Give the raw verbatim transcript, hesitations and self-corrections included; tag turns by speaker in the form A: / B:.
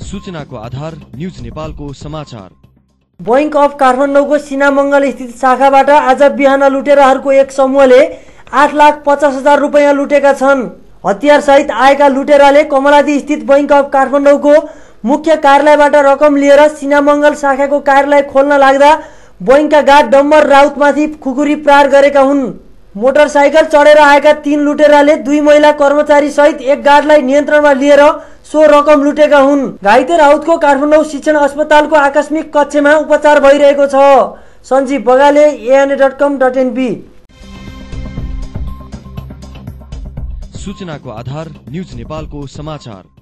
A: सूचनाको आधार न्यूज नेपालको समाचार।
B: बैंक अफ काठमाडौँको सिनामङ्गल स्थित शाखाबाट आज बिहान लुटेराहरूको एक समूहले आठ लाख पचास हजार रुपियाँ लुटेका छन्। हतियार सहित आएका लुटेराले कमलादी स्थित बैंक अफ काठमाडौँको मुख्य कार्यालयबाट रकम लिएर सिनामङ्गल शाखाको कार्यालय खोल्न लाग्दा बैंकका गार्ड डम्बर राउतमाथि खुकुरी प्रहार गरेका हुन्। मोटरसाइकल चढेर आएका तीन लुटेराले दुई महिला कर्मचारी सहित एक गार्डलाई नियन्त्रणमा लिएर सो रकम लुटेका हुन्। घाइते राउतको काठमाडौँ शिक्षण अस्पतालको आकस्मिक कक्षमा उपचार भइरहेको छ। Sanjeev Bagale ANA dot com dot NP.
A: सूचनाको आधार न्यूज नेपालको समाचार।